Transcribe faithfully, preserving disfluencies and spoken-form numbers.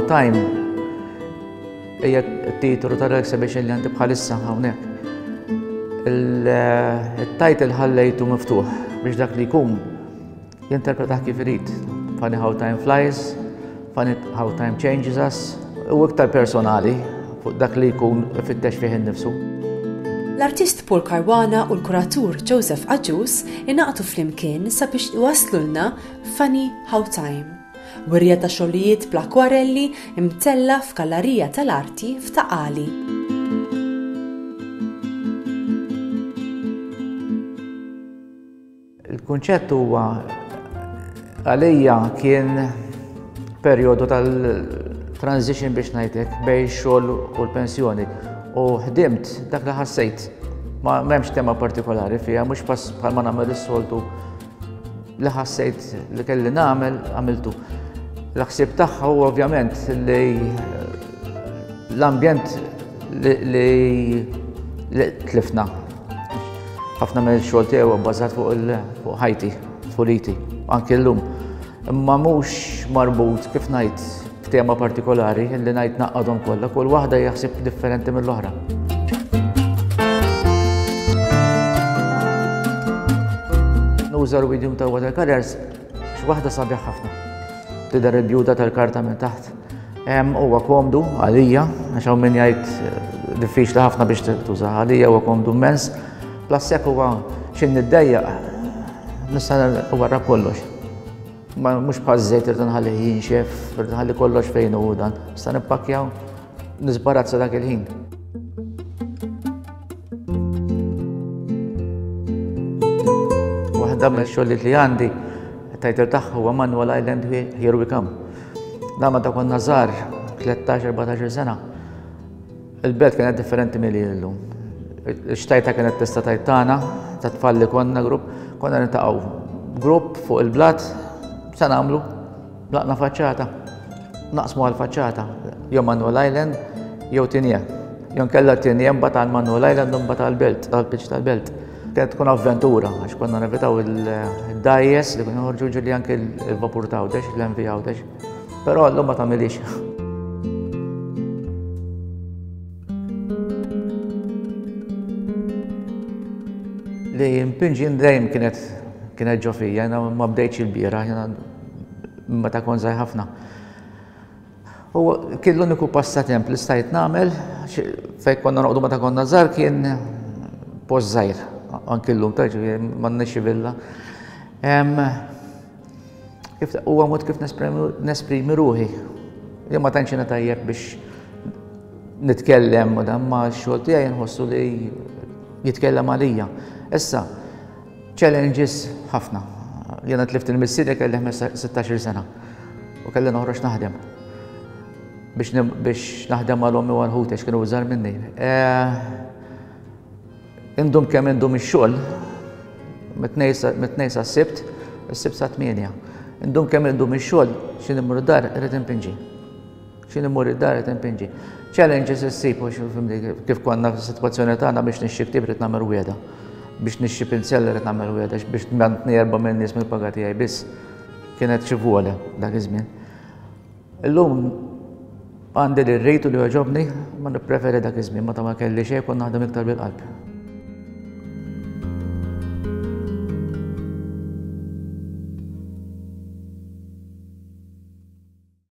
How Time hija t-titlu tal-exhibition li għandi bħalissa hawnhekk. Il-title ħallejtu miftuħ biex dak li jkun jinterpretaħ kif irid. Funny How Time Flies, Funny How Time Changes Us, u iktar personali fuq dak li jkun ifittex fih innifsu. L-artist Paul Caruana u l-kuratur Joseph Aġus inaqtu flimkien sabiex iwaslulna Funny How Time, wirja ta' xogħlijiet bl-akwarelli imtella f'Gallerija tal-Arti f'Taqali. Il-kunċett huwa għalija kien perjodu tal-transition biex ngħidlek bejn ix-xogħol u l-pensjoni u ħdimt dak li ħassejt ma m'hemmx tema partikolari fiha mhux bħalma nagħmel is-soltu li ħassejt li kelli nagħmel għamiltu. L-ħsieb tagħha huwa ovvjament li l-ambjent li tlifna. Ħafna mill-xogħol tiegħu bbażat fuq ħajti, tfuliti, anke llum. Imma mhux marbut kif ngħid f'tema partikolari li ngħid naqqadhom kollha, kull waħda jaħseb differenti mill-oħra. Nuża l-medium ta' watercolors x'waħda sabiħ ħafna. Tidher il-bjuta tal-karta minn taħt. Huwa komdu għalija, għax hawn min jgħid diffiċli ħafna biex tuża għalija huwa komdu immens. Plus hekk huwa xi niddejjaq nista' wara kollox. Ma mhux bħal żejt irid inħallih jinxef, irid inħalli kollox fejn hu dan. Nista' nippakkjaw nisbarazza dak il-ħin. Waħda mill-xogħlijiet li għandi it-title tagħha huwa Manual Island Here We Come. Dan meta konna żgħar tlettax erbatax sena. Il-belt kienet differenti milli llum. Ix-xtajta kienet tista' tajtana, ta' tfal li konna grupp, konna niltaqgħu grupp fuq il-blat se nagħmlu laqna faċċata. Naqsmu għall-faċċata jew Manual Island jew Tinje. Jew nkella Tinje mbagħad għal Manual Island u mbagħad għall-belt, għall-pitch tal-belt. Kienet tkun avventura għax konna nevitaw il-dajjes li kienu joħorġu ġili anke il-vapur ta' Għawdex, l-M V Għawdex. Però llum ma tagħmilix. Li impinġin dejjem kienet kienet ġo fija, jiena ma bdejtx il-biera, jiena meta kont żgħir ħafna. U kien l-uniku passatemp li stajt nagħmel fejn konna noqogħdu meta konna żgħar kien post żgħir, anke llum taġi m'għandniex villa. Huwa mod kif nesprimi ruħi. Jien ma tantx jiena tajjeb biex nitkellem u dan ma x-xogħol tiegħi nħossu li jitkellem għalija. Issa, challenges ħafna. Jena tlift il-missieri kelli sittax-il sena u kelli noħroġ naħdem biex naħdem għal ommi u għal ħutex kienu żgħar minni. Indum kemm indum ix-xogħol mit-tnejn sas-sibt, is-sibt sa tmienja. Indum kemm indum ix-xogħol xi immur id-dar irid impinġi. Xi immur id-dar irid impinġi. Challenges issib kif konna fis-sitwazzjoni tagħna biex nixxi ktieb irid nagħmel wiegħda. Biex nixxi pinzell irid nagħmel wiegħda biex tmantni erba' minn nies mill-paga tiegħi biss kienet xi vwola dak iż-żmien. Illum għandi li rrejtu li jogħġobni ma nippreferi dak iż-żmien meta ma kelli xejn kont naħdem iktar bil-qalb.